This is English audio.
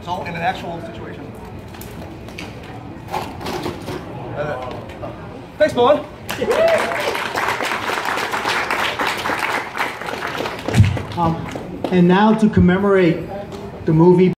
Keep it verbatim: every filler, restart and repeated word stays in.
So in an actual situation. Uh, thanks, Bowen. Um, and now to commemorate the movie